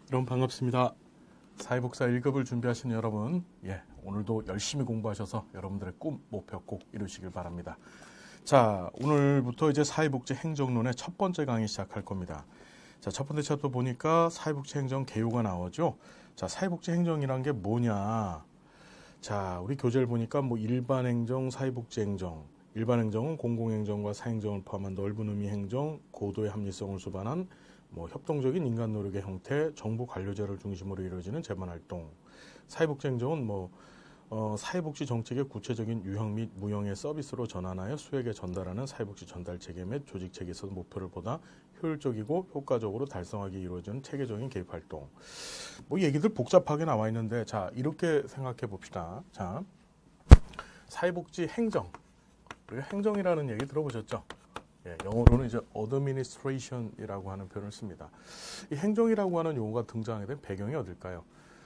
여러분 반갑습니다. 사회복사 1급을 준비하시는 여러분, 오늘도 열심히 공부하셔서 여러분들의 꿈, 목표 꼭 이루시길 바랍니다. 자, 오늘부터 이제 사회복지 행정론의 첫 번째 강의 시작할 겁니다. 자, 첫 번째 챕터 보니까 사회복지 행정 개요가 나오죠. 자, 사회복지 행정이란 게 뭐냐? 자, 우리 교재를 보니까 일반 행정, 사회복지 행정. 일반 행정은 공공행정과 사행정을 포함한 넓은 의미 행정, 고도의 합리성을 수반한 협동적인 인간 노력의 형태, 정부 관료자를 중심으로 이루어지는 재반활동. 사회복지 행정은 사회복지 정책의 구체적인 유형 및 무형의 서비스로 전환하여 수에게 전달하는 사회복지 전달 체계 및 조직 체계에서 목표를 보다 효율적이고 효과적으로 달성하기 이루어지는 체계적인 개입 활동. 얘기들 복잡하게 나와 있는데, 자, 이렇게 생각해 봅시다. 자, 사회복지 행정. 우리가 행정이라는 얘기 들어보셨죠? 영어로는 이제 administration이라고 하는 표현을 씁니다. 이 행정이라고 하는 용어가 등장하게 된 배경이 어딜까요?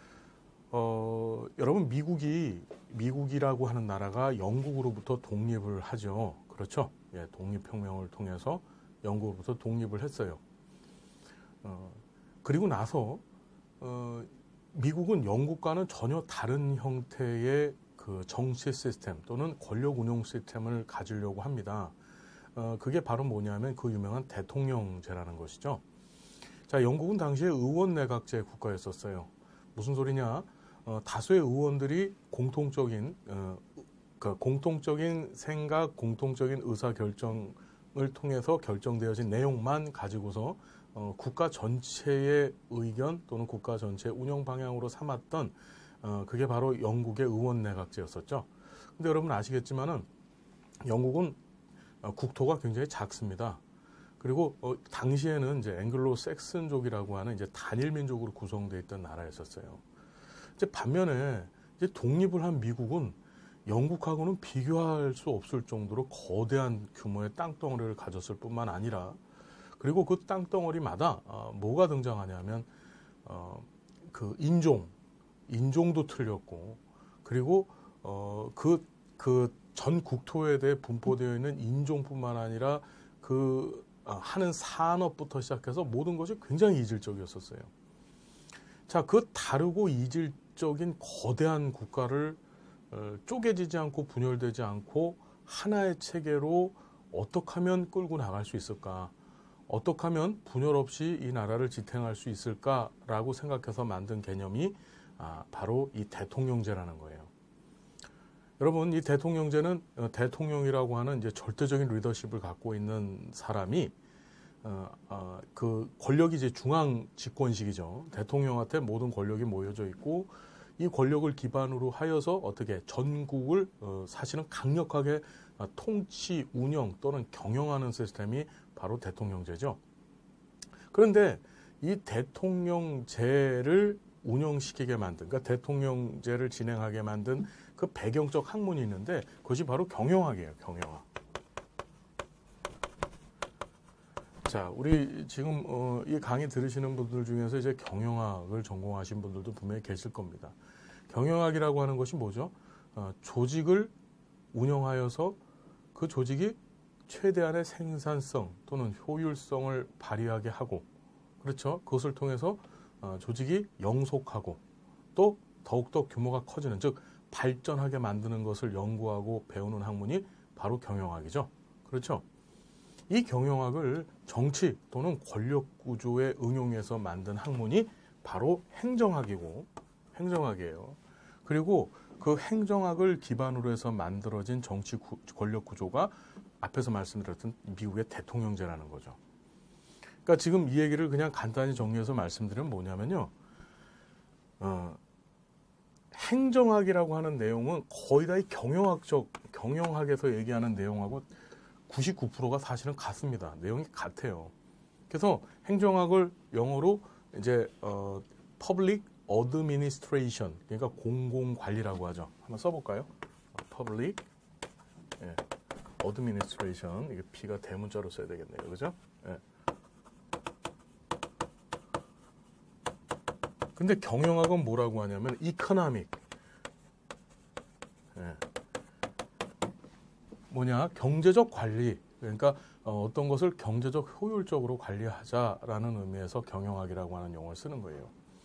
여러분, 미국이라고 하는 나라가 영국으로부터 독립을 하죠. 그렇죠? 독립혁명을 통해서 영국으로부터 독립을 했어요. 그리고 나서 미국은 영국과는 전혀 다른 형태의 그 정치 시스템 또는 권력 운용 시스템을 가지려고 합니다. 그게 바로 뭐냐면 그 유명한 대통령제라는 것이죠. 자, 영국은 당시에 의원 내각제 국가였었어요. 무슨 소리냐? 다수의 의원들이 공통적인 생각, 공통적인 의사 결정을 통해서 결정되어진 내용만 가지고서 국가 전체의 의견 또는 국가 전체의 운영 방향으로 삼았던 그게 바로 영국의 의원 내각제였었죠. 근데 여러분 아시겠지만은 영국은 국토가 굉장히 작습니다. 그리고 당시에는 이제 앵글로 섹슨족이라고 하는 이제 단일 민족으로 구성되어 있던 나라였었어요. 이제 반면에 이제 독립을 한 미국은 영국하고는 비교할 수 없을 정도로 거대한 규모의 땅덩어리를 가졌을 뿐만 아니라, 그리고 그 땅덩어리마다 뭐가 등장하냐면 그 인종도 틀렸고, 그리고 전 국토에 대해 분포되어 있는 인종뿐만 아니라 하는 산업부터 시작해서 모든 것이 굉장히 이질적이었었어요. 자, 그 다르고 이질적인 거대한 국가를 쪼개지지 않고 분열되지 않고 하나의 체계로 어떻게 하면 끌고 나갈 수 있을까? 어떻게 하면 분열 없이 이 나라를 지탱할 수 있을까라고 생각해서 만든 개념이 바로 이 대통령제라는 거예요. 여러분, 이 대통령제는 대통령이라고 하는 이제 절대적인 리더십을 갖고 있는 사람이 그 권력이 이제 중앙 집권식이죠. 대통령한테 모든 권력이 모여져 있고, 이 권력을 기반으로 하여서 어떻게 전국을 사실은 강력하게 통치, 운영 또는 경영하는 시스템이 바로 대통령제죠. 그런데 이 대통령제를 운영시키게 만든, 그러니까 대통령제를 진행하게 만든 그 배경적 학문이 있는데, 그것이 바로 경영학이에요. 경영학. 자, 우리 지금 이 강의 들으시는 분들 중에서 이제 경영학을 전공하신 분들도 분명히 계실 겁니다. 경영학이라고 하는 것이 뭐죠? 조직을 운영하여서 그 조직이 최대한의 생산성 또는 효율성을 발휘하게 하고, 그렇죠? 그것을 통해서 조직이 영속하고 또 더욱더 규모가 커지는, 즉 발전하게 만드는 것을 연구하고 배우는 학문이 바로 경영학이죠. 그렇죠? 이 경영학을 정치 또는 권력 구조에 응용해서 만든 학문이 바로 행정학이에요. 그리고 그 행정학을 기반으로 해서 만들어진 정치 권력 구조가 앞에서 말씀드렸던 미국의 대통령제라는 거죠. 그러니까 지금 이 얘기를 그냥 간단히 정리해서 말씀드리면 뭐냐면요. 행정학이라고 하는 내용은 거의 다 이 경영학에서 얘기하는 내용하고 99%가 사실은 같습니다. 내용이 같아요. 그래서 행정학을 영어로 이제 Public Administration, 그러니까 공공관리라고 하죠. 한번 써볼까요? Public Administration, 이게 P가 대문자로 써야 되겠네요. 그죠? 근데 경영학은 뭐라고 하냐면 economic, 경제적 관리, 그러니까 어떤 것을 경제적 효율적으로 관리하자라는 의미에서 경영학이라고 하는 용어를 쓰는 거예요.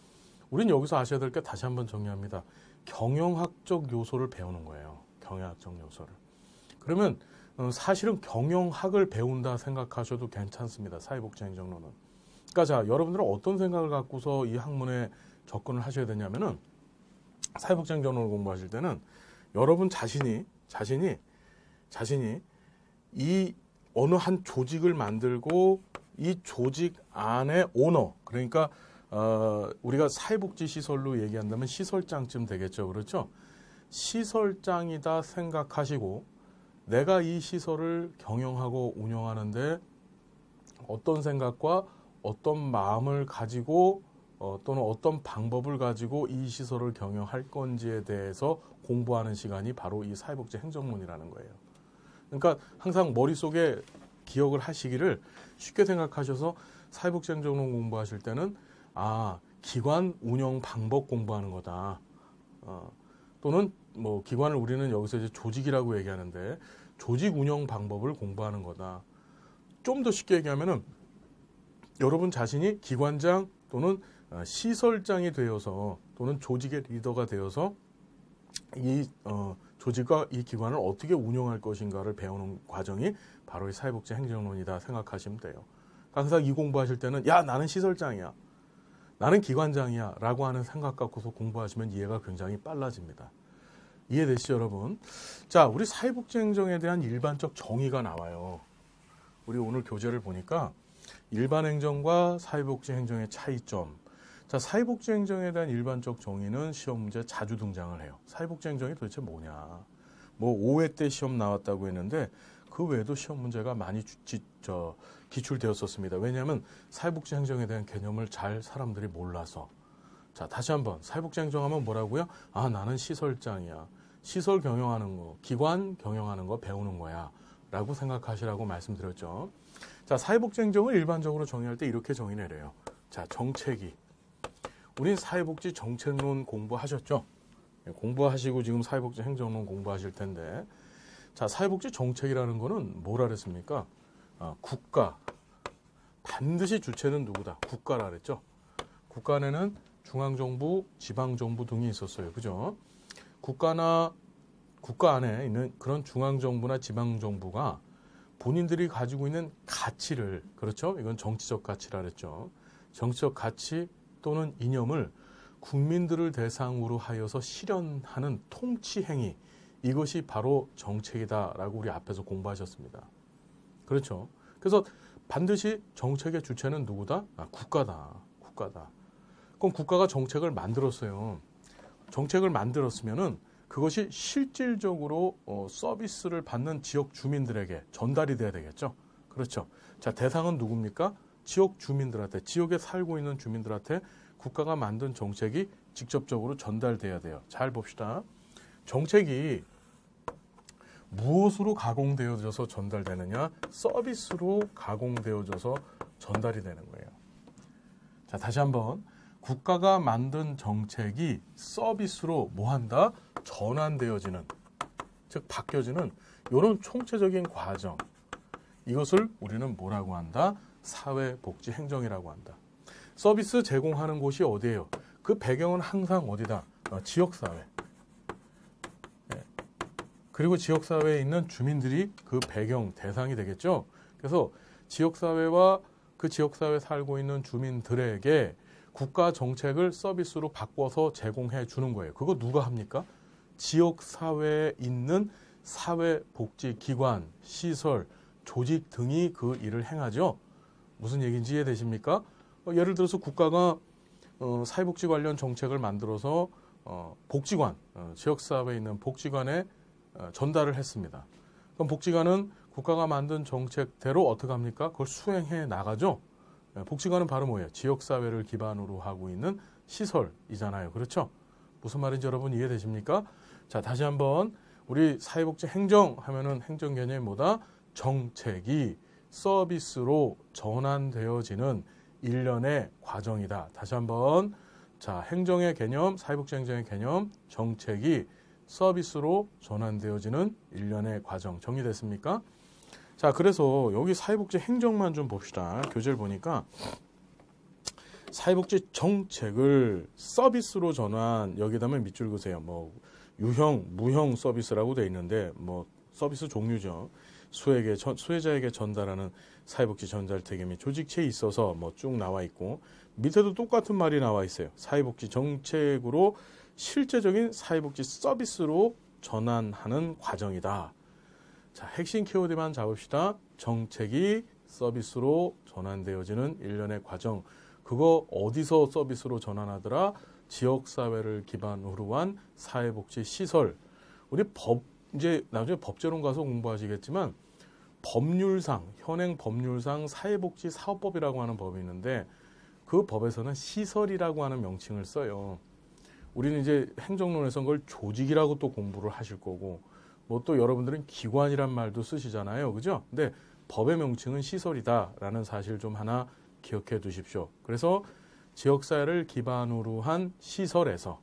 우린 여기서 아셔야 될 게 다시 한번 정리합니다. 경영학적 요소를 배우는 거예요. 경영학적 요소를. 그러면 사실은 경영학을 배운다 생각하셔도 괜찮습니다. 사회복지행정론은. 그러니까 자, 여러분들은 어떤 생각을 갖고서 이 학문에 접근을 하셔야 되냐면은 사회복지행정론을 공부하실 때는 여러분 자신이 이 어느 한 조직을 만들고 이 조직 안에 오너, 그러니까 우리가 사회복지시설로 얘기한다면 시설장쯤 되겠죠. 그렇죠? 시설장이다 생각하시고 내가 이 시설을 경영하고 운영하는데 어떤 생각과 어떤 마음을 가지고 또는 어떤 방법을 가지고 이 시설을 경영할 건지에 대해서 공부하는 시간이 바로 이 사회복지 행정론이라는 거예요. 그러니까 항상 머릿속에 기억을 하시기를 쉽게 생각하셔서 사회복지 행정론 공부하실 때는 기관 운영 방법 공부하는 거다. 또는 뭐 기관을 우리는 여기서 이제 조직이라고 얘기하는데 조직 운영 방법을 공부하는 거다. 좀 더 쉽게 얘기하면은 여러분 자신이 기관장 또는 시설장이 되어서 또는 조직의 리더가 되어서 이 조직과 이 기관을 어떻게 운영할 것인가를 배우는 과정이 바로 이 사회복지 행정론이다 생각하시면 돼요. 항상 이 공부하실 때는 야 나는 시설장이야, 나는 기관장이야 라고 하는 생각 갖고서 공부하시면 이해가 굉장히 빨라집니다. 이해되시죠 여러분? 자, 우리 사회복지 행정에 대한 일반적 정의가 나와요. 우리 오늘 교재를 보니까 일반 행정과 사회복지 행정의 차이점. 자, 사회복지 행정에 대한 일반적 정의는 시험 문제 자주 등장을 해요. 사회복지 행정이 도대체 뭐냐? 뭐 5회 때 시험 나왔다고 했는데 그 외에도 시험 문제가 많이 기출되었었습니다. 왜냐하면 사회복지 행정에 대한 개념을 잘 사람들이 몰라서. 자, 다시 한번 사회복지 행정하면 뭐라고요? 나는 시설장이야. 시설 경영하는 거, 기관 경영하는 거 배우는 거야 라고 생각하시라고 말씀드렸죠. 자, 사회복지 행정을 일반적으로 정의할 때 이렇게 정의 내려요. 자, 정책이. 우린 사회복지 정책론 공부하셨죠? 공부하시고 지금 사회복지 행정론 공부하실 텐데, 자, 사회복지 정책이라는 거는 뭐라 그랬습니까? 국가. 반드시 주체는 누구다? 국가라 그랬죠? 국가 안에는 중앙정부, 지방정부 등이 있었어요. 그죠? 국가 안에 있는 그런 중앙정부나 지방정부가 본인들이 가지고 있는 가치를, 그렇죠? 이건 정치적 가치라 그랬죠. 정치적 가치 또는 이념을 국민들을 대상으로 하여서 실현하는 통치 행위, 이것이 바로 정책이다라고 우리 앞에서 공부하셨습니다. 그렇죠? 그래서 반드시 정책의 주체는 누구다? 국가다. 국가다. 그럼 국가가 정책을 만들었어요. 정책을 만들었으면은 그것이 실질적으로 서비스를 받는 지역 주민들에게 전달이 돼야 되겠죠. 그렇죠. 자, 대상은 누굽니까? 지역 주민들한테, 지역에 살고 있는 주민들한테 국가가 만든 정책이 직접적으로 전달돼야 돼요. 잘 봅시다. 정책이 무엇으로 가공되어져서 전달되느냐? 서비스로 가공되어져서 전달이 되는 거예요. 자, 다시 한번. 국가가 만든 정책이 서비스로 뭐한다? 전환되어지는, 즉 바뀌어지는 이런 총체적인 과정. 이것을 우리는 뭐라고 한다? 사회복지행정이라고 한다. 서비스 제공하는 곳이 어디예요? 그 배경은 항상 어디다? 지역사회. 그리고 지역사회에 있는 주민들이 그 배경, 대상이 되겠죠. 그래서 지역사회와 그 지역사회에 살고 있는 주민들에게 국가 정책을 서비스로 바꿔서 제공해 주는 거예요. 그거 누가 합니까? 지역사회에 있는 사회복지기관, 시설, 조직 등이 그 일을 행하죠. 무슨 얘기인지 이해되십니까? 예를 들어서 국가가 사회복지 관련 정책을 만들어서 복지관, 지역사회에 있는 복지관에 전달을 했습니다. 그럼 복지관은 국가가 만든 정책대로 어떻게 합니까? 그걸 수행해 나가죠. 복지관은 바로 뭐예요? 지역사회를 기반으로 하고 있는 시설이잖아요. 그렇죠? 무슨 말인지 여러분 이해되십니까? 자, 다시 한번 우리 사회복지 행정 하면은 행정 개념이 뭐다? 정책이 서비스로 전환되어지는 일련의 과정이다. 다시 한번. 자, 행정의 개념, 사회복지 행정의 개념, 정책이 서비스로 전환되어지는 일련의 과정. 정리됐습니까? 자, 그래서 여기 사회복지 행정만 좀 봅시다. 교재를 보니까 사회복지 정책을 서비스로 전환, 여기다면 밑줄 그으세요. 뭐 유형, 무형 서비스라고 돼 있는데 뭐 서비스 종류죠. 수혜자에게 전달하는 사회복지 전달체계 및 조직체에 있어서 뭐 쭉 나와 있고, 밑에도 똑같은 말이 나와 있어요. 사회복지 정책으로 실제적인 사회복지 서비스로 전환하는 과정이다. 자, 핵심 키워드만 잡읍시다. 정책이 서비스로 전환되어지는 일련의 과정. 그거 어디서 서비스로 전환하더라? 지역사회를 기반으로 한 사회복지 시설. 우리 이제 나중에 법제론 가서 공부하시겠지만, 법률상, 현행 법률상 사회복지 사업법이라고 하는 법이 있는데, 그 법에서는 시설이라고 하는 명칭을 써요. 우리는 이제 행정론에서 그걸 조직이라고 또 공부를 하실 거고, 뭐 또 여러분들은 기관이란 말도 쓰시잖아요. 그죠? 근데 법의 명칭은 시설이다라는 사실 좀 하나 기억해 두십시오. 그래서 지역사회를 기반으로 한 시설에서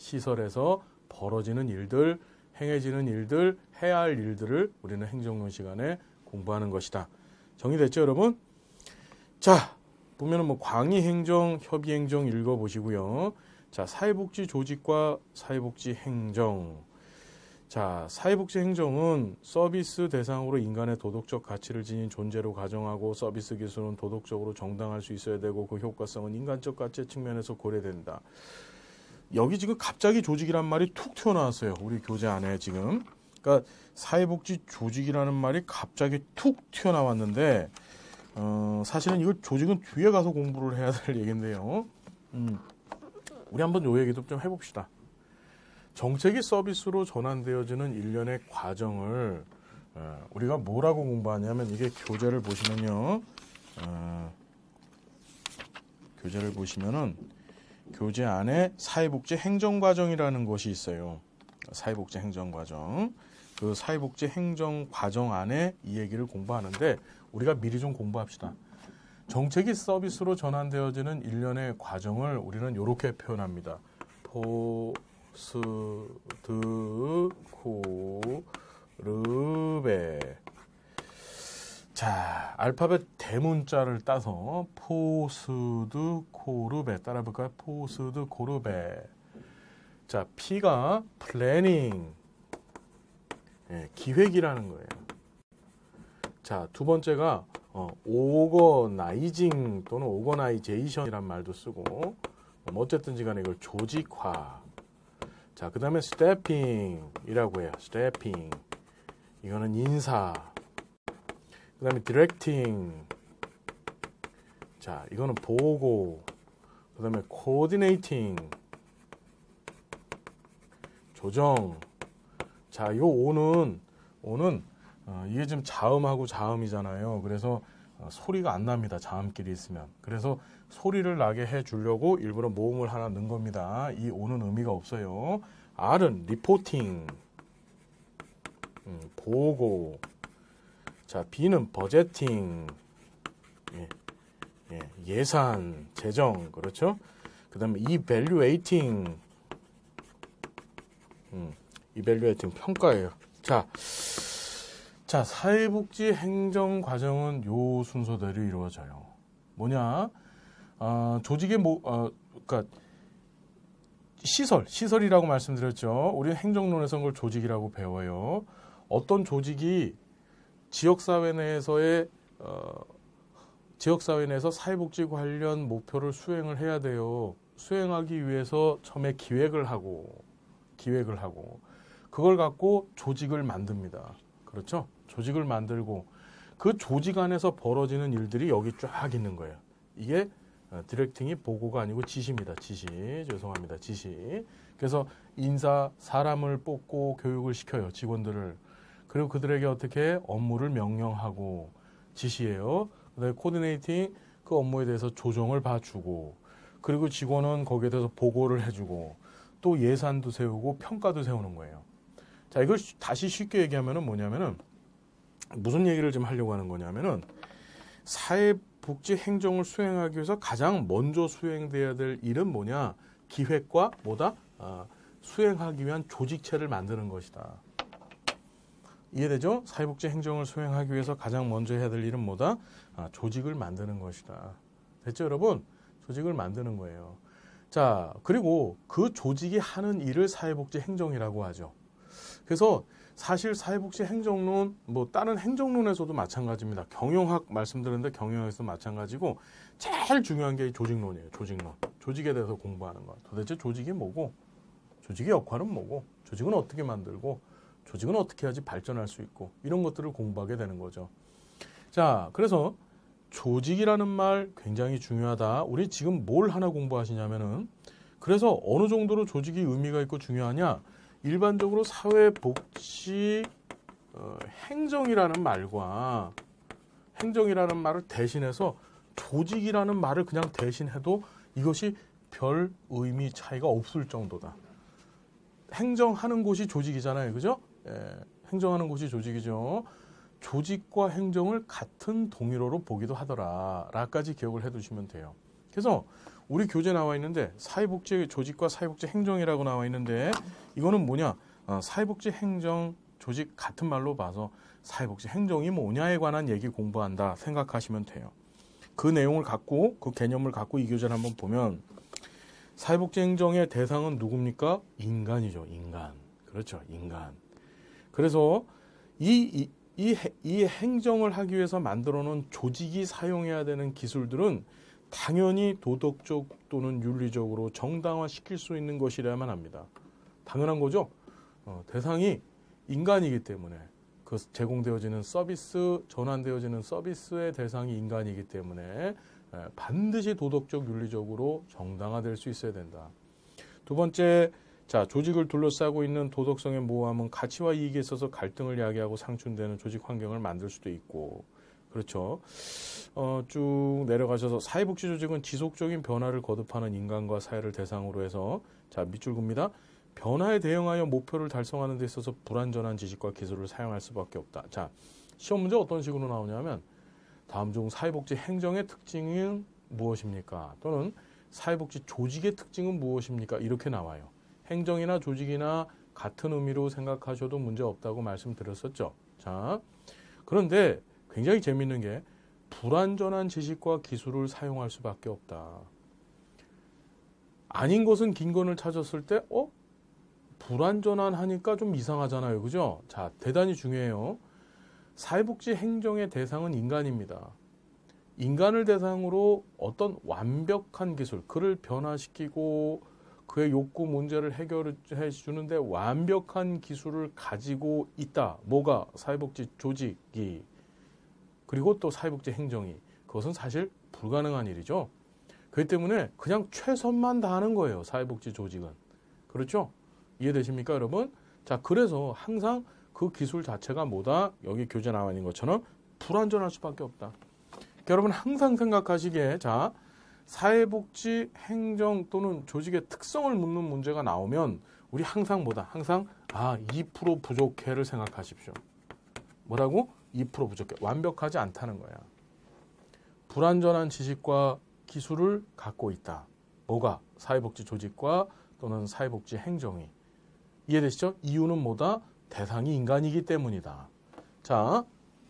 벌어지는 일들, 행해지는 일들, 해야 할 일들을 우리는 행정론 시간에 공부하는 것이다. 정리됐죠, 여러분? 자, 보면은 뭐 광의행정, 협의행정 읽어보시고요. 자, 사회복지 조직과 사회복지 행정. 자, 사회복지 행정은 서비스 대상으로 인간의 도덕적 가치를 지닌 존재로 가정하고, 서비스 기술은 도덕적으로 정당할 수 있어야 되고, 그 효과성은 인간적 가치 측면에서 고려된다. 여기 지금 갑자기 조직이란 말이 툭 튀어나왔어요. 우리 교재 안에 지금. 그러니까 사회복지 조직이라는 말이 갑자기 툭 튀어나왔는데, 사실은 이거 조직은 뒤에 가서 공부를 해야 될 얘기인데요. 우리 한번 요 얘기도 좀 해봅시다. 정책이 서비스로 전환되어지는 일련의 과정을 우리가 뭐라고 공부하냐면, 이게 교재를 보시면요. 교재를 보시면은 교재 안에 사회복지 행정과정이라는 것이 있어요. 사회복지 행정과정. 그 사회복지 행정과정 안에 이 얘기를 공부하는데, 우리가 미리 좀 공부합시다. 정책이 서비스로 전환되어지는 일련의 과정을 우리는 이렇게 표현합니다. 포스드코르베. 자, 알파벳 대문자를 따서 포스드코르베 따라볼까요? 포스드코르베. 자, P가 플래닝, 기획이라는 거예요. 자, 두 번째가 오거나이징 또는 오거나이제이션이란 말도 쓰고, 어쨌든지 간에 이걸 조직화. 자, 그 다음에 스태핑이라고 해요. 스태핑. 이거는 인사. 그 다음에 디렉팅. 자, 이거는 보고. 그 다음에 코디네이팅. 조정. 자, 요 오는 이게 지금 자음하고 자음이잖아요. 그래서 소리가 안 납니다. 자음끼리 있으면. 그래서 소리를 나게 해주려고 일부러 모음을 하나 넣은 겁니다. 이 오는 의미가 없어요. R은 리포팅, 보고. 자, B는 버제팅, 예산, 재정, 그렇죠? 그 다음에 이밸류에이팅, 이밸류에이팅 평가예요. 자, 사회복지 행정 과정은 요 순서대로 이루어져요. 뭐냐? 조직의 그러니까 시설이라고 말씀드렸죠. 우리는 행정론에서는 그걸 조직이라고 배워요. 어떤 조직이 지역사회 내에서 사회복지 관련 목표를 수행을 해야 돼요. 수행하기 위해서 처음에 기획을 하고 그걸 갖고 조직을 만듭니다. 그렇죠? 조직을 만들고 그 조직 안에서 벌어지는 일들이 여기 쫙 있는 거예요. 이게 디렉팅이 보고가 아니고 지시입니다. 지시. 죄송합니다. 지시. 그래서 사람을 뽑고 교육을 시켜요. 직원들을. 그리고 그들에게 어떻게 업무를 명령하고 지시해요. 그다음에 코디네이팅, 그 업무에 대해서 조정을 봐주고, 그리고 직원은 거기에 대해서 보고를 해주고, 또 예산도 세우고 평가도 세우는 거예요. 자, 이걸 다시 쉽게 얘기하면은 뭐냐면은, 무슨 얘기를 좀 하려고 하는 거냐면은, 사회복지 행정을 수행하기 위해서 가장 먼저 수행돼야 될 일은 뭐냐? 기획과 수행하기 위한 조직체를 만드는 것이다. 이해되죠? 사회복지 행정을 수행하기 위해서 가장 먼저 해야 될 일은 조직을 만드는 것이다. 됐죠, 여러분? 조직을 만드는 거예요. 자, 그리고 그 조직이 하는 일을 사회복지 행정이라고 하죠. 그래서 사실 사회복지 행정론, 뭐 다른 행정론에서도 마찬가지입니다. 경영학 말씀드렸는데 경영학에서도 마찬가지고 제일 중요한 게 조직론이에요. 조직론. 조직에 대해서 공부하는 거. 도대체 조직이 뭐고, 조직의 역할은 뭐고, 조직은 어떻게 만들고, 조직은 어떻게 해야지 발전할 수 있고, 이런 것들을 공부하게 되는 거죠. 자, 그래서 조직이라는 말 굉장히 중요하다. 우리 지금 뭘 하나 공부하시냐면은, 그래서 어느 정도로 조직이 의미가 있고 중요하냐? 일반적으로 사회복지 행정이라는 말과 행정이라는 말을 대신해서 조직이라는 말을 그냥 대신해도 이것이 별 의미 차이가 없을 정도다. 행정하는 곳이 조직이잖아요. 그죠? 예, 행정하는 곳이 조직이죠. 조직과 행정을 같은 동일어로 보기도 하더라. 라까지 기억을 해두시면 돼요. 그래서 우리 교재 나와 있는데 사회복지 조직과 사회복지 행정이라고 나와 있는데 이거는 뭐냐? 사회복지 행정 조직 같은 말로 봐서 사회복지 행정이 뭐냐에 관한 얘기 공부한다 생각하시면 돼요. 그 내용을 갖고 그 개념을 갖고 이 교재를 한번 보면 사회복지 행정의 대상은 누굽니까? 인간이죠. 인간. 그렇죠. 인간. 그래서 이 행정을 하기 위해서 만들어 놓은 조직이 사용해야 되는 기술들은 당연히 도덕적 또는 윤리적으로 정당화시킬 수 있는 것이라야만 합니다. 당연한 거죠. 대상이 인간이기 때문에 그 제공되어지는 서비스, 전환되어지는 서비스의 대상이 인간이기 때문에 반드시 도덕적, 윤리적으로 정당화될 수 있어야 된다. 두 번째, 자, 조직을 둘러싸고 있는 도덕성의 모호함은 가치와 이익에 있어서 갈등을 야기하고 상충되는 조직 환경을 만들 수도 있고, 그렇죠. 쭉 내려가셔서 사회복지 조직은 지속적인 변화를 거듭하는 인간과 사회를 대상으로 해서, 자, 밑줄 긋습니다. 변화에 대응하여 목표를 달성하는 데 있어서 불완전한 지식과 기술을 사용할 수밖에 없다. 자, 시험 문제 어떤 식으로 나오냐면 다음 중 사회복지 행정의 특징은 무엇입니까? 또는 사회복지 조직의 특징은 무엇입니까? 이렇게 나와요. 행정이나 조직이나 같은 의미로 생각하셔도 문제 없다고 말씀드렸었죠. 자, 그런데 굉장히 재미있는 게 불완전한 지식과 기술을 사용할 수밖에 없다. 아닌 것은 긴 건을 찾았을 때 불완전한 하니까 좀 이상하잖아요. 그죠? 자, 대단히 중요해요. 사회복지 행정의 대상은 인간입니다. 인간을 대상으로 어떤 완벽한 기술, 그를 변화시키고 그의 욕구 문제를 해결해 주는데 완벽한 기술을 가지고 있다. 뭐가? 사회복지 조직이. 그리고 또 사회복지 행정이. 그것은 사실 불가능한 일이죠. 그렇기 때문에 그냥 최선만 다하는 거예요. 사회복지 조직은. 그렇죠? 이해되십니까, 여러분? 자, 그래서 항상 그 기술 자체가 뭐다? 여기 교재 나와 있는 것처럼 불완전할 수밖에 없다. 그러니까 여러분 항상 생각하시기에, 자, 사회복지 행정 또는 조직의 특성을 묻는 문제가 나오면 우리 항상 뭐다? 항상 2% 부족해를 생각하십시오. 뭐라고? 2% 부족해. 완벽하지 않다는 거야. 불완전한 지식과 기술을 갖고 있다. 뭐가? 사회복지 조직과 또는 사회복지 행정이. 이해되시죠? 이유는 뭐다? 대상이 인간이기 때문이다. 자,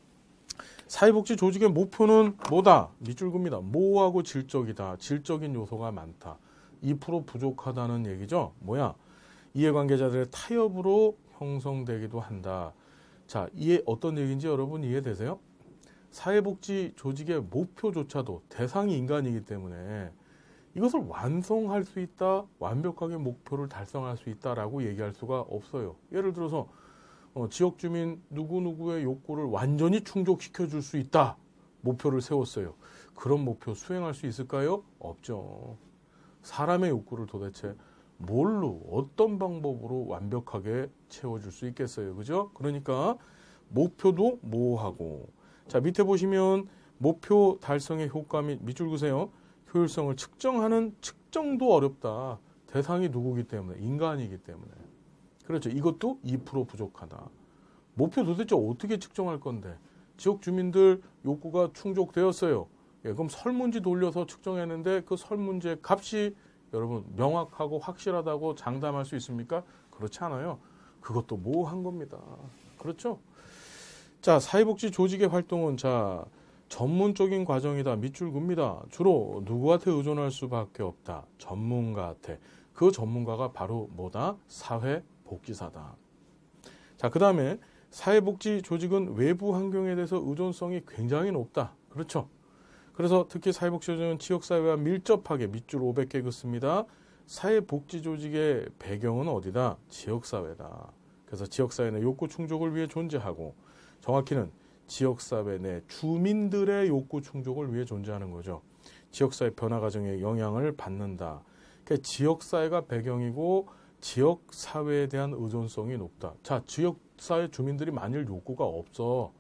사회복지 조직의 목표는 뭐다? 밑줄 긋습니다. 모호하고 질적이다. 질적인 요소가 많다. 2% 부족하다는 얘기죠. 뭐야? 이해관계자들의 타협으로 형성되기도 한다. 자, 어떤 얘기인지 여러분 이해되세요? 사회복지 조직의 목표조차도 대상이 인간이기 때문에 이것을 완성할 수 있다, 완벽하게 목표를 달성할 수 있다라고 얘기할 수가 없어요. 예를 들어서 지역 주민 누구누구의 욕구를 완전히 충족시켜 줄 수 있다. 목표를 세웠어요. 그런 목표 수행할 수 있을까요? 없죠. 사람의 욕구를 도대체 뭘로, 어떤 방법으로 완벽하게 채워줄 수 있겠어요. 그죠? 그러니까 목표도 모호하고. 자, 밑에 보시면 목표 달성의 효과 및 밑줄 그으세요. 효율성을 측정하는 측정도 어렵다. 대상이 누구기 때문에? 인간이기 때문에. 그렇죠. 이것도 2% 부족하다. 목표 도대체 어떻게 측정할 건데? 지역 주민들 욕구가 충족되었어요. 예, 그럼 설문지 돌려서 측정했는데 그 설문지의 값이 여러분 명확하고 확실하다고 장담할 수 있습니까? 그렇지 않아요. 그것도 모호한 겁니다. 그렇죠? 자, 사회복지 조직의 활동은 자, 전문적인 과정이다. 밑줄 긋습니다. 주로 누구한테 의존할 수밖에 없다. 전문가한테. 그 전문가가 바로 뭐다? 사회복지사다. 자, 그 다음에 사회복지 조직은 외부 환경에 대해서 의존성이 굉장히 높다. 그렇죠? 그래서 특히 사회복지 조직은 지역사회와 밀접하게 밑줄 500개 긋습니다. 사회복지 조직의 배경은 어디다? 지역사회다. 그래서 지역사회 내 욕구 충족을 위해 존재하고 정확히는 지역사회 내 주민들의 욕구 충족을 위해 존재하는 거죠. 지역사회 변화 과정에 영향을 받는다. 그러니까 지역사회가 배경이고 지역사회에 대한 의존성이 높다. 자, 지역사회 주민들이 만일 욕구가 없어.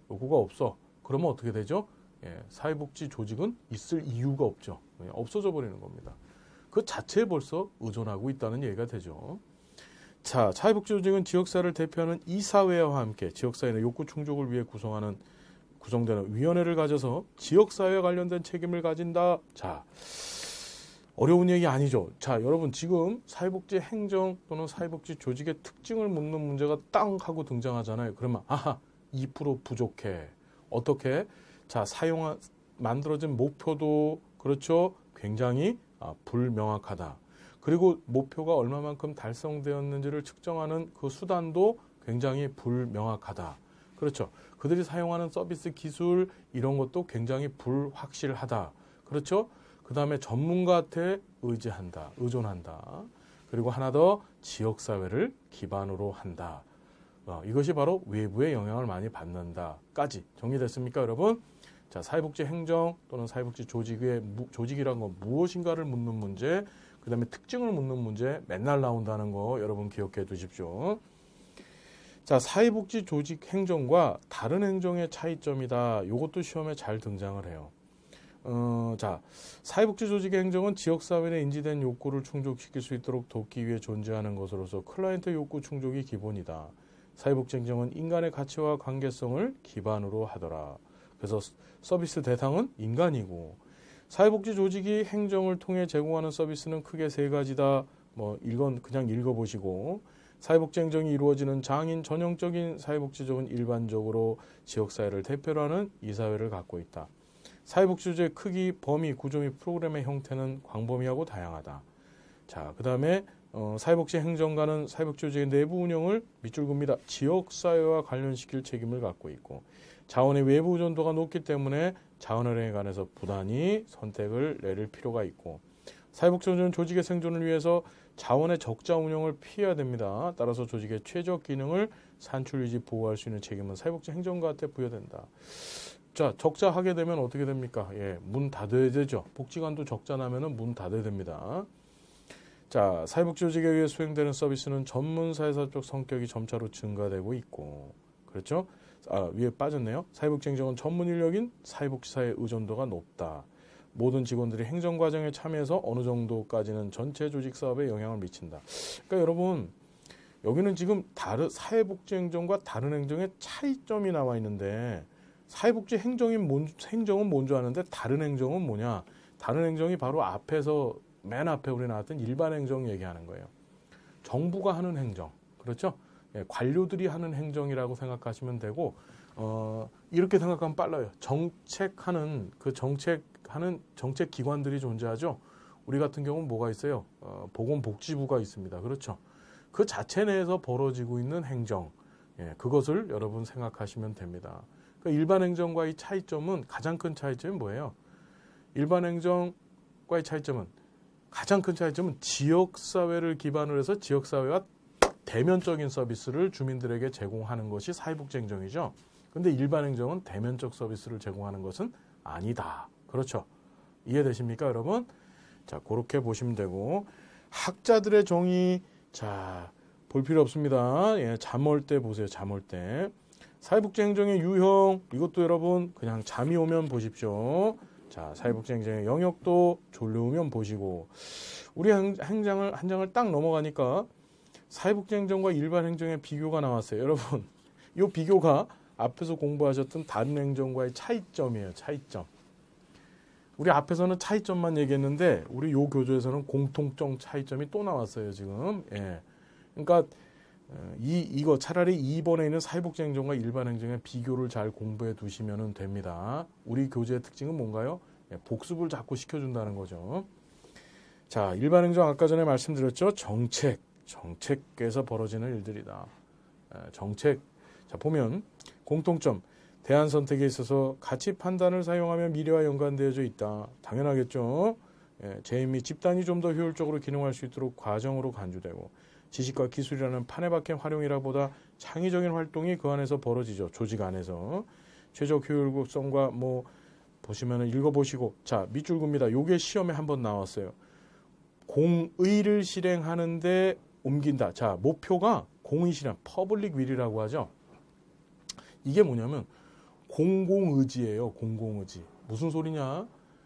그러면 어떻게 되죠? 사회복지 조직은 있을 이유가 없죠. 없어져 버리는 겁니다. 그 자체에 벌써 의존하고 있다는 얘기가 되죠. 자, 사회복지 조직은 지역사회를 대표하는 이사회와 함께 지역사회 내 욕구 충족을 위해 구성되는 위원회를 가져서 지역사회와 관련된 책임을 가진다. 자, 어려운 얘기 아니죠. 자, 여러분 지금 사회복지 행정 또는 사회복지 조직의 특징을 묻는 문제가 땅 하고 등장하잖아요. 그러면 아하, 2% 부족해. 어떻게? 자, 만들어진 목표도 그렇죠. 굉장히 불명확하다. 그리고 목표가 얼마만큼 달성되었는지를 측정하는 그 수단도 굉장히 불명확하다. 그렇죠. 그들이 사용하는 서비스 기술 이런 것도 굉장히 불확실하다. 그렇죠. 그 다음에 전문가한테 의존한다. 그리고 하나 더 지역사회를 기반으로 한다. 이것이 바로 외부의 영향을 많이 받는다까지 정리됐습니까, 여러분? 자, 사회복지 행정 또는 사회복지 조직이란 건 무엇인가를 묻는 문제, 그 다음에 특징을 묻는 문제 맨날 나온다는 거 여러분 기억해 두십시오. 자, 사회복지 조직 행정과 다른 행정의 차이점이다. 이것도 시험에 잘 등장을 해요. 자, 사회복지 조직의 행정은 지역사회 내 인지된 욕구를 충족시킬 수 있도록 돕기 위해 존재하는 것으로서 클라이언트 욕구 충족이 기본이다. 사회복지 행정은 인간의 가치와 관계성을 기반으로 하더라. 그래서 서비스 대상은 인간이고 사회복지 조직이 행정을 통해 제공하는 서비스는 크게 세 가지다. 이건 그냥 읽어보시고 사회복지 행정이 이루어지는 장인 전형적인 사회복지조직은 일반적으로 지역사회를 대표로 하는 이사회를 갖고 있다. 사회복지 조직의 크기, 범위, 구조 및 프로그램의 형태는 광범위하고 다양하다. 자, 그 다음에 사회복지 행정가는 사회복지 조직의 내부 운영을 밑줄 긋습니다. 지역사회와 관련시킬 책임을 갖고 있고 자원의 외부 의존도가 높기 때문에 자원활용에 관해서 부단히 선택을 내릴 필요가 있고 사회복지 조직의 생존을 위해서 자원의 적자 운영을 피해야 됩니다. 따라서 조직의 최적 기능을 산출 유지 보호할 수 있는 책임은 사회복지 행정가한테 부여된다. 자, 적자 하게 되면 어떻게 됩니까? 문 닫아야 되죠. 복지관도 적자 나면은 문 닫아야 됩니다. 자, 사회복지 조직에 의해 수행되는 서비스는 전문 사회사적 성격이 점차로 증가되고 있고, 그렇죠? 위에 빠졌네요. 사회복지 행정은 전문 인력인 사회복지사의 의존도가 높다. 모든 직원들이 행정과정에 참여해서 어느 정도까지는 전체 조직 사업에 영향을 미친다. 그러니까 여러분, 여기는 지금 사회복지 행정과 다른 행정의 차이점이 나와 있는데 사회복지 행정은 뭔지 아는데 다른 행정은 뭐냐? 다른 행정이 바로 맨 앞에 우리 나왔던 일반 행정 얘기하는 거예요. 정부가 하는 행정, 그렇죠? 관료들이 하는 행정이라고 생각하시면 되고 이렇게 생각하면 빨라요. 정책 기관들이 존재하죠. 우리 같은 경우는 뭐가 있어요? 보건복지부가 있습니다. 그렇죠? 그 자체 내에서 벌어지고 있는 행정, 그것을 여러분 생각하시면 됩니다. 그러니까 일반 행정과의 차이점은 가장 큰 차이점이 뭐예요? 일반 행정과의 가장 큰 차이점은 지역사회를 기반으로 해서 지역사회와 대면적인 서비스를 주민들에게 제공하는 것이 사회복지 행정이죠. 그런데 일반 행정은 대면적 서비스를 제공하는 것은 아니다. 그렇죠? 이해되십니까, 여러분? 자, 그렇게 보시면 되고 학자들의 정의, 자, 볼 필요 없습니다. 잠올 때 보세요. 잠올 때. 사회복지 행정의 유형, 이것도 여러분 그냥 잠이 오면 보십시오. 자, 사회복지 행정의 영역도 졸려오면 보시고 우리 한 장을 딱 넘어가니까 사회복지 행정과 일반 행정의 비교가 나왔어요. 여러분, 이 비교가 앞에서 공부하셨던 다른 행정과의 차이점이에요. 차이점. 우리 앞에서는 차이점만 얘기했는데 우리 요 교조에서는 공통점 차이점이 또 나왔어요. 지금. 그러니까 이거 차라리 2번에 있는 사회복지 행정과 일반 행정의 비교를 잘 공부해 두시면 됩니다. 우리 교재의 특징은 뭔가요? 복습을 자꾸 시켜준다는 거죠. 자, 일반 행정 아까 전에 말씀드렸죠. 정책에서 벌어지는 일들이다. 정책. 자, 보면 공통점. 대안 선택에 있어서 가치 판단을 사용하며 미래와 연관되어져 있다. 당연하겠죠. 재임 및 집단이 좀 더 효율적으로 기능할 수 있도록 과정으로 간주되고 지식과 기술이라는 판에 박힌 활용이라보다 창의적인 활동이 그 안에서 벌어지죠. 조직 안에서. 최적 효율성과 뭐 보시면은 읽어보시고 자 밑줄 굽니다. 요게 시험에 한번 나왔어요. 공의를 실행하는데 옮긴다. 자 목표가 공의 실행, 퍼블릭 윌이라고 하죠. 이게 뭐냐면 공공의지예요. 공공의지. 무슨 소리냐?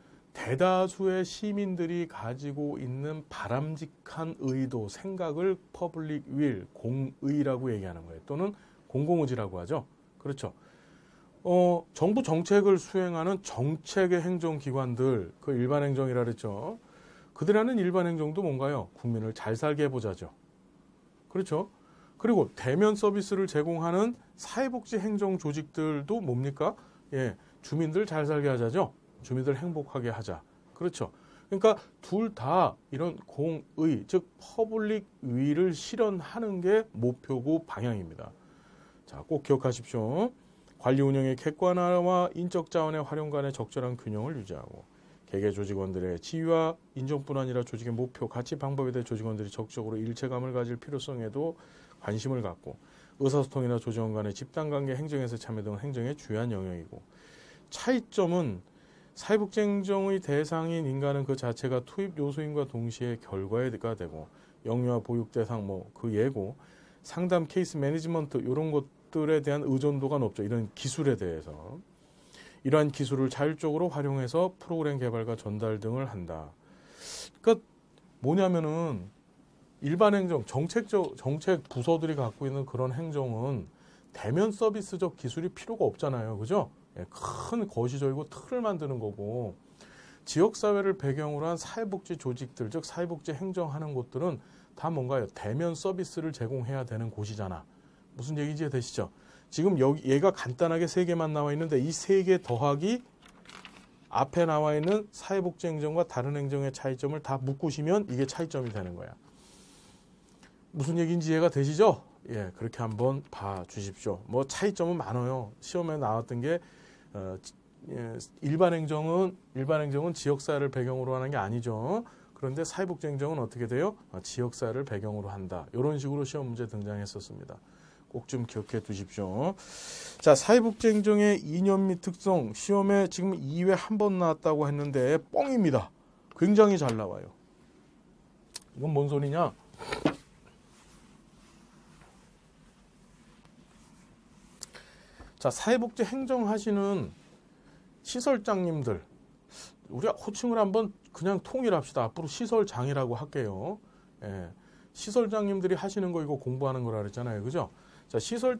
대다수의 시민들이 가지고 있는 바람직한 의도, 생각을 퍼블릭 윌, 공의라고 얘기하는 거예요. 또는 공공의지라고 하죠. 그렇죠. 정부 정책을 수행하는 정책의 행정기관들, 그 일반 행정이라 그랬죠. 그들이 하는 일반 행정도 뭔가요? 국민을 잘 살게 해보자죠. 그렇죠. 그리고 대면 서비스를 제공하는 사회복지 행정 조직들도 뭡니까? 예, 주민들 잘 살게 하자죠. 주민들 행복하게 하자. 그렇죠. 그러니까 둘 다 이런 공의, 즉 퍼블릭 윌을 실현하는 게 목표고 방향입니다. 자, 꼭 기억하십시오. 관리 운영의 객관화와 인적 자원의 활용 간의 적절한 균형을 유지하고 개개 조직원들의 지위와 인정뿐 아니라 조직의 목표, 가치, 방법에 대해 조직원들이 적극적으로 일체감을 가질 필요성에도 관심을 갖고 의사소통이나 조직원 간의 집단관계, 행정에서 참여 등 행정의 주요한 영역이고 차이점은 사회복지 행정의 대상인 인간은 그 자체가 투입 요소인과 동시에 결과가 되고 영유아 보육 대상 그 예고 상담 케이스 매니지먼트 이런 것들에 대한 의존도가 높죠. 이런 기술에 대해서. 이러한 기술을 자율적으로 활용해서 프로그램 개발과 전달 등을 한다. 그러니까 뭐냐면은 일반 행정, 정책 부서들이 갖고 있는 그런 행정은 대면 서비스적 기술이 필요가 없잖아요. 그죠? 큰 거시적이고 틀을 만드는 거고 지역사회를 배경으로 한 사회복지 조직들, 즉 사회복지 행정하는 곳들은 다 뭔가요? 대면 서비스를 제공해야 되는 곳이잖아. 무슨 얘기인지 이해되시죠? 지금 얘가 간단하게 3개만 나와 있는데 이 3개 더하기 앞에 나와 있는 사회복지 행정과 다른 행정의 차이점을 다 묶으시면 이게 차이점이 되는 거야. 무슨 얘기인지 이해가 되시죠? 예, 그렇게 한번 봐 주십시오. 뭐 차이점은 많아요. 시험에 나왔던 게 일반 행정은 지역사회를 배경으로 하는 게 아니죠. 그런데 사회복지 행정은 어떻게 돼요? 지역사회를 배경으로 한다. 이런 식으로 시험 문제 등장했었습니다. 꼭 좀 기억해 두십시오. 자, 사회복지 행정의 이념 및 특성 시험에 지금 2회 한 번 나왔다고 했는데 뻥입니다. 굉장히 잘 나와요. 이건 뭔 소리냐? 자, 사회복지 행정하시는 시설장님들, 우리가 호칭을 한번 그냥 통일합시다. 앞으로 시설장이라고 할게요. 예, 시설장님들이 하시는 거 이거 공부하는 거라 그랬잖아요. 그죠? 자,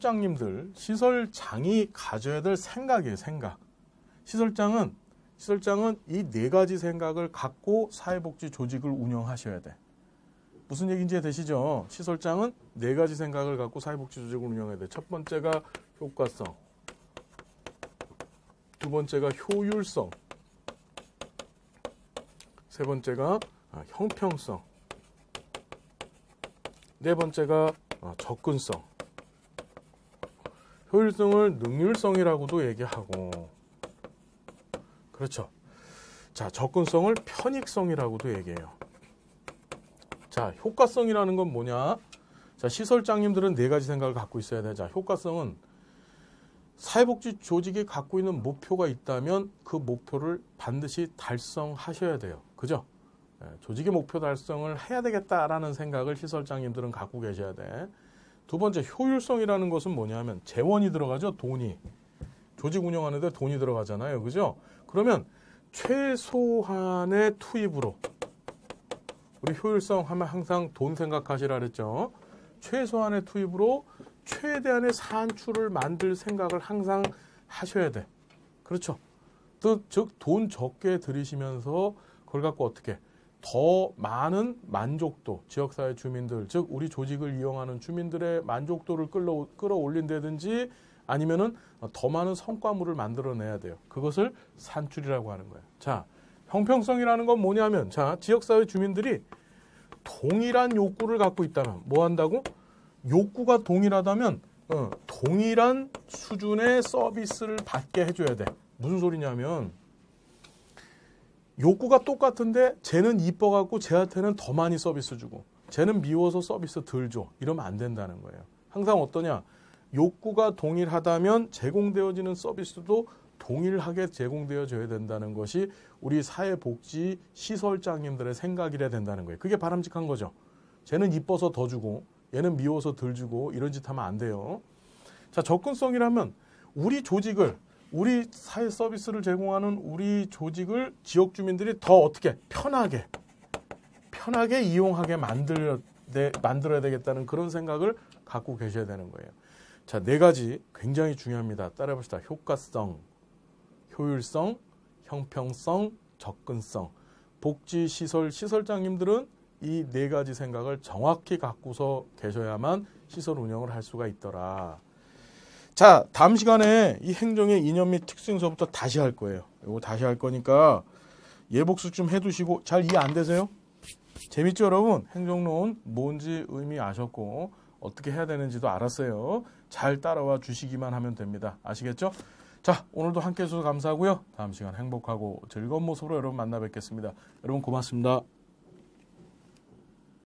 시설장이 가져야 될 생각이에요. 생각. 시설장은 이 4가지 생각을 갖고 사회복지 조직을 운영하셔야 돼. 무슨 얘기인지 되시죠? 시설장은 4가지 생각을 갖고 사회복지 조직을 운영해야 돼. 첫 번째가 효과성, 두 번째가 효율성, 세 번째가 형평성, 네 번째가 접근성. 효율성을 능률성이라고도 얘기하고, 그렇죠. 자, 접근성을 편익성이라고도 얘기해요. 자, 효과성이라는 건 뭐냐? 자, 시설장님들은 4가지 생각을 갖고 있어야 돼. 자, 효과성은 사회복지 조직이 갖고 있는 목표가 있다면 그 목표를 반드시 달성하셔야 돼요. 그죠? 조직의 목표 달성을 해야 되겠다라는 생각을 시설장님들은 갖고 계셔야 돼. 두 번째, 효율성이라는 것은 뭐냐면 재원이 들어가죠. 돈이. 조직 운영하는데 돈이 들어가잖아요. 그죠? 그러면 최소한의 투입으로, 우리 효율성 하면 항상 돈 생각하시라 그랬죠. 최소한의 투입으로 최대한의 산출을 만들 생각을 항상 하셔야 돼. 그렇죠. 즉 돈 적게 들이시면서 그걸 갖고 어떻게 더 많은 만족도, 지역사회 주민들, 즉 우리 조직을 이용하는 주민들의 만족도를 끌어올린다든지 아니면은 더 많은 성과물을 만들어내야 돼요. 그것을 산출이라고 하는 거예요. 자, 형평성이라는 건 뭐냐면, 자, 지역사회 주민들이 동일한 욕구를 갖고 있다면 뭐 한다고? 욕구가 동일하다면 동일한 수준의 서비스를 받게 해줘야 돼. 무슨 소리냐면 욕구가 똑같은데 쟤는 이뻐갖고 쟤한테는 더 많이 서비스 주고 쟤는 미워서 서비스 덜 줘. 이러면 안 된다는 거예요. 항상 어떠냐? 욕구가 동일하다면 제공되어지는 서비스도 동일하게 제공되어져야 된다는 것이 우리 사회복지 시설장님들의 생각이라 된다는 거예요. 그게 바람직한 거죠. 쟤는 이뻐서 더 주고 얘는 미워서 덜 주고 이런 짓 하면 안 돼요. 자, 접근성이라면 우리 조직을, 우리 사회 서비스를 제공하는 우리 조직을 지역 주민들이 더 어떻게 편하게 이용하게 만들어야 되겠다는 그런 생각을 갖고 계셔야 되는 거예요. 자, 4가지 굉장히 중요합니다. 따라해봅시다. 효과성, 효율성, 형평성, 접근성. 복지시설 시설장님들은 이 4가지 생각을 정확히 갖고서 계셔야만 시설 운영을 할 수가 있더라. 자, 다음 시간에 이 행정의 이념 및 특징서부터 다시 할 거예요. 이거 다시 할 거니까 예복습 좀 해두시고. 잘 이해 안 되세요? 재밌죠, 여러분? 행정론 뭔지 의미 아셨고 어떻게 해야 되는지도 알았어요. 잘 따라와 주시기만 하면 됩니다. 아시겠죠? 자, 오늘도 함께 해주셔서 감사하고요. 다음 시간 행복하고 즐거운 모습으로 여러분 만나 뵙겠습니다. 여러분 고맙습니다.